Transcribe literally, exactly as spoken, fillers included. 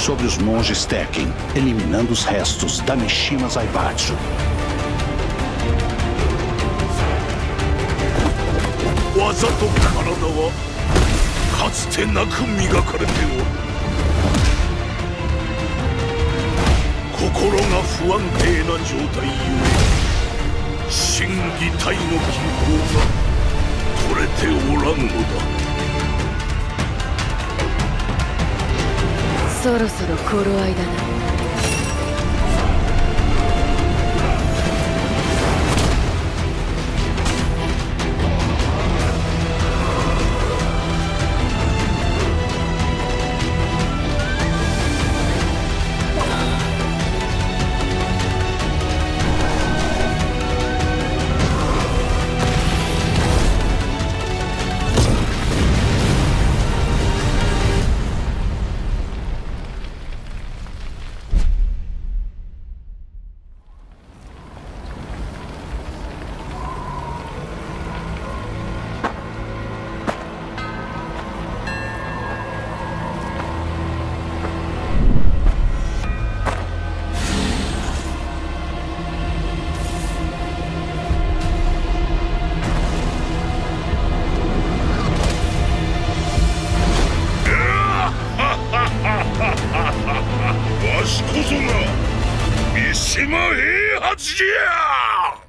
sobre os monges Tekken, eliminando os restos da Mishima Heihachi. 技と体はかつてなく磨かれておる。心が不安定な状態ゆえ心技体の均衡が取れておらんのだ。 そろそろ頃合いだな。わしこそが三島平八じゃ。